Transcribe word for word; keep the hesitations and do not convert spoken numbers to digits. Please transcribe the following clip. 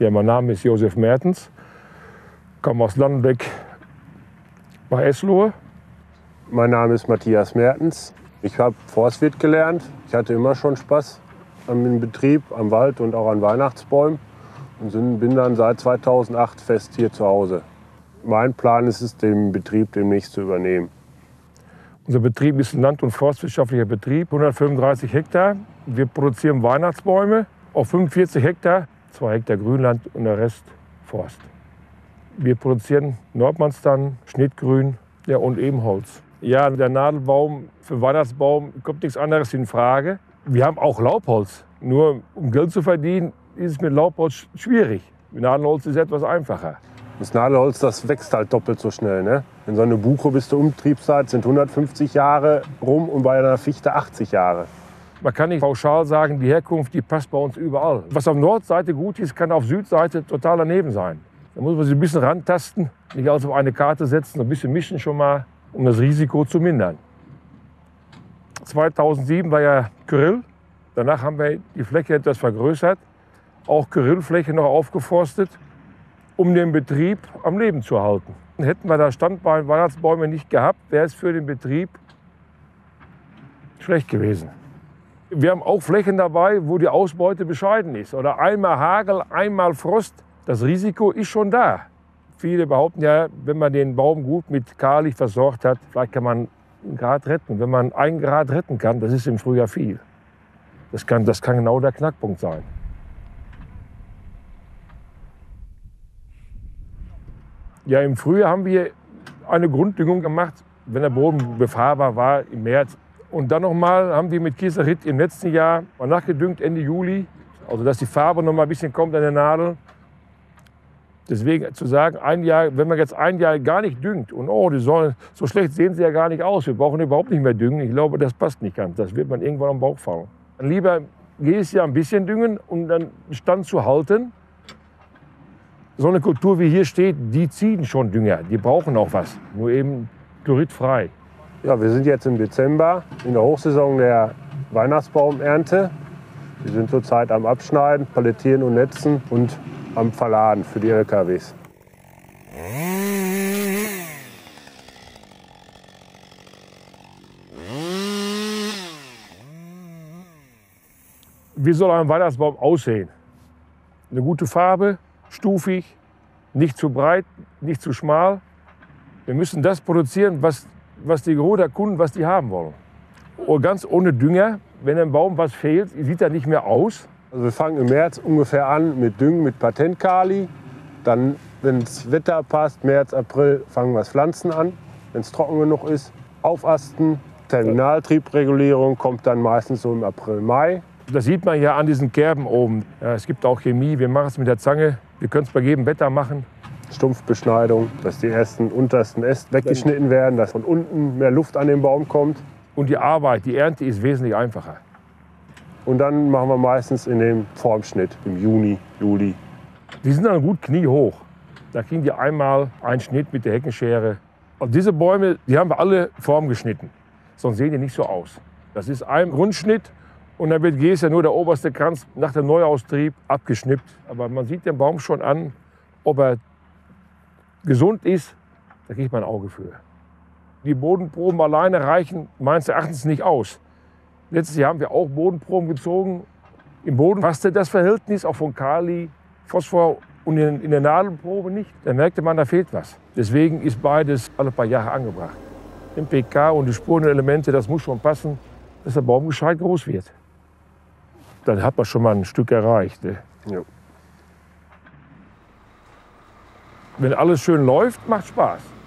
Ja, mein Name ist Josef Mertens, komme aus Landenbeck bei Eslohe. Mein Name ist Matthias Mertens. Ich habe Forstwirt gelernt. Ich hatte immer schon Spaß am Betrieb, am Wald und auch an Weihnachtsbäumen. Und bin dann seit zweitausendacht fest hier zu Hause. Mein Plan ist es, den Betrieb demnächst zu übernehmen. Unser Betrieb ist ein land- und forstwirtschaftlicher Betrieb, hundertfünfunddreißig Hektar. Wir produzieren Weihnachtsbäume auf fünfundvierzig Hektar, zwei Hektar Grünland und der Rest Forst. Wir produzieren Nordmannstannen, Schnittgrün, ja, und Ebenholz. Ja, der Nadelbaum für Weihnachtsbaum kommt nichts anderes in Frage. Wir haben auch Laubholz. Nur um Geld zu verdienen, ist es mit Laubholz schwierig. Mit Nadelholz ist es etwas einfacher. Das Nadelholz, das wächst halt doppelt so schnell. Ne? In so eine Buche bis zur Umtriebszeit sind hundertfünfzig Jahre rum und bei einer Fichte achtzig Jahre. Man kann nicht pauschal sagen, die Herkunft die passt bei uns überall. Was auf Nordseite gut ist, kann auf Südseite total daneben sein. Da muss man sich ein bisschen rantasten, nicht alles auf eine Karte setzen, ein bisschen mischen schon mal, um das Risiko zu mindern. zweitausendsieben war ja Kyrill. Danach haben wir die Fläche etwas vergrößert, auch Kyrillfläche noch aufgeforstet, um den Betrieb am Leben zu halten. Hätten wir da Standbein Weihnachtsbäume nicht gehabt, wäre es für den Betrieb schlecht gewesen. Wir haben auch Flächen dabei, wo die Ausbeute bescheiden ist. Oder einmal Hagel, einmal Frost. Das Risiko ist schon da. Viele behaupten ja, wenn man den Baum gut mit Kali versorgt hat, vielleicht kann man einen Grad retten. Wenn man einen Grad retten kann, das ist im Frühjahr viel. Das kann, das kann genau der Knackpunkt sein. Ja, im Frühjahr haben wir eine Grunddüngung gemacht, wenn der Boden befahrbar war im März. Und dann nochmal haben wir mit Kieserit im letzten Jahr mal nachgedüngt, Ende Juli. Also dass die Farbe noch mal ein bisschen kommt an der Nadel. Deswegen zu sagen, ein Jahr, wenn man jetzt ein Jahr gar nicht düngt und oh, die sollen, so schlecht sehen sie ja gar nicht aus, wir brauchen überhaupt nicht mehr düngen. Ich glaube, das passt nicht ganz. Das wird man irgendwann am Bauch fangen. Dann lieber jedes Jahr ein bisschen düngen, um dann Stand zu halten. So eine Kultur wie hier steht, die ziehen schon Dünger, die brauchen auch was, nur eben chloridfrei. Ja, wir sind jetzt im Dezember in der Hochsaison der Weihnachtsbaumernte. Wir sind zurzeit am Abschneiden, Palettieren und Netzen und am Verladen für die L K Ws. Wie soll ein Weihnachtsbaum aussehen? Eine gute Farbe, stufig, nicht zu breit, nicht zu schmal. Wir müssen das produzieren, was, was die Gros der Kunden, was die haben wollen. Und ganz ohne Dünger, wenn einem Baum was fehlt, sieht er nicht mehr aus. Also wir fangen im März ungefähr an mit Düngen mit Patentkali. Dann, wenn das Wetter passt, März, April, fangen wir das Pflanzen an. Wenn es trocken genug ist, aufasten. Terminaltriebregulierung kommt dann meistens so im April, Mai. Das sieht man ja an diesen Kerben oben. Ja, es gibt auch Chemie, wir machen es mit der Zange. Wir können es bei jedem Wetter machen. Stumpfbeschneidung, dass die ersten untersten Äste weggeschnitten werden, dass von unten mehr Luft an den Baum kommt. Und die Arbeit, die Ernte ist wesentlich einfacher. Und dann machen wir meistens in dem Formschnitt im Juni, Juli. Die sind dann gut kniehoch. Da kriegen die einmal einen Schnitt mit der Heckenschere. Und diese Bäume, die haben wir alle Form geschnitten. Sonst sehen die nicht so aus. Das ist ein Grundschnitt und dann wird jedes Jahr nur der oberste Kranz nach dem Neuaustrieb abgeschnippt. Aber man sieht den Baum schon an, ob er gesund ist, da kriegt man ein Auge für. Die Bodenproben alleine reichen meines Erachtens nicht aus. Letztes Jahr haben wir auch Bodenproben gezogen. Im Boden passte das Verhältnis auch von Kali, Phosphor und in, in der Nadelprobe nicht. Da merkte man, da fehlt was. Deswegen ist beides alle paar Jahre angebracht. N P K und die Spurenelemente, das muss schon passen, dass der Baum gescheit groß wird. Dann hat man schon mal ein Stück erreicht. Ne? Ja. Wenn alles schön läuft, macht Spaß.